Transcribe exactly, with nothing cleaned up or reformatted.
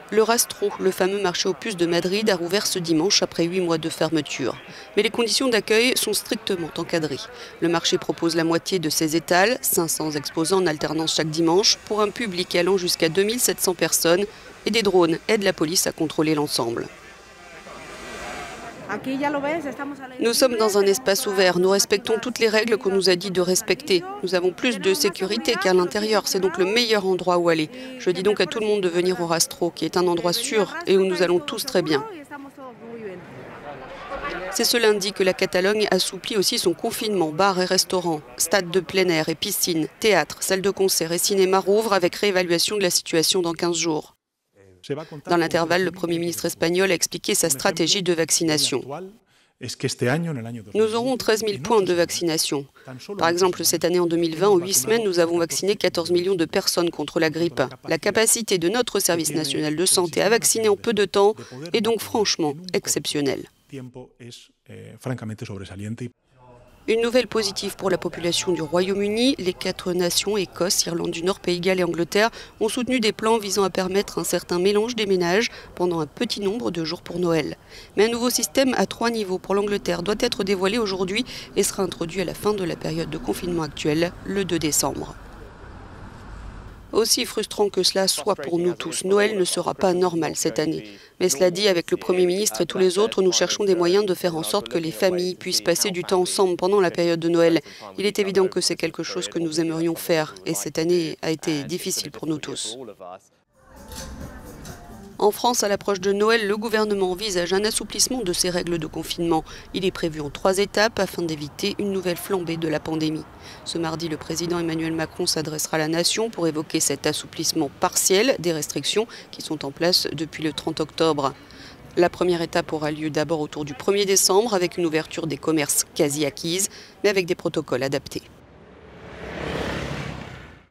Le Rastro, le fameux marché aux puces de Madrid, a rouvert ce dimanche après huit mois de fermeture. Mais les conditions d'accueil sont strictement encadrées. Le marché propose la moitié de ses étals, cinq cents exposants en alternance chaque dimanche, pour un public allant jusqu'à deux mille sept cents personnes, et des drones aident la police à contrôler l'ensemble. Nous sommes dans un espace ouvert, nous respectons toutes les règles qu'on nous a dit de respecter. Nous avons plus de sécurité qu'à l'intérieur, c'est donc le meilleur endroit où aller. Je dis donc à tout le monde de venir au Rastro, qui est un endroit sûr et où nous allons tous très bien. C'est ce lundi que la Catalogne assouplit aussi son confinement. Bars et restaurants, stades de plein air et piscines, théâtres, salles de concert et cinéma rouvrent avec réévaluation de la situation dans quinze jours. Dans l'intervalle, le Premier ministre espagnol a expliqué sa stratégie de vaccination. Nous aurons treize mille points de vaccination. Par exemple, cette année en deux mille vingt, en huit semaines, nous avons vacciné quatorze millions de personnes contre la grippe. La capacité de notre service national de santé à vacciner en peu de temps est donc franchement exceptionnelle. Une nouvelle positive pour la population du Royaume-Uni. Les quatre nations, Écosse, Irlande du Nord, Pays de Galles et Angleterre, ont soutenu des plans visant à permettre un certain mélange des ménages pendant un petit nombre de jours pour Noël. Mais un nouveau système à trois niveaux pour l'Angleterre doit être dévoilé aujourd'hui et sera introduit à la fin de la période de confinement actuelle, le deux décembre. Aussi frustrant que cela soit pour nous tous, Noël ne sera pas normal cette année. Mais cela dit, avec le Premier ministre et tous les autres, nous cherchons des moyens de faire en sorte que les familles puissent passer du temps ensemble pendant la période de Noël. Il est évident que c'est quelque chose que nous aimerions faire et cette année a été difficile pour nous tous. En France, à l'approche de Noël, le gouvernement envisage un assouplissement de ses règles de confinement. Il est prévu en trois étapes afin d'éviter une nouvelle flambée de la pandémie. Ce mardi, le président Emmanuel Macron s'adressera à la nation pour évoquer cet assouplissement partiel des restrictions qui sont en place depuis le trente octobre. La première étape aura lieu d'abord autour du premier décembre avec une ouverture des commerces quasi acquise, mais avec des protocoles adaptés.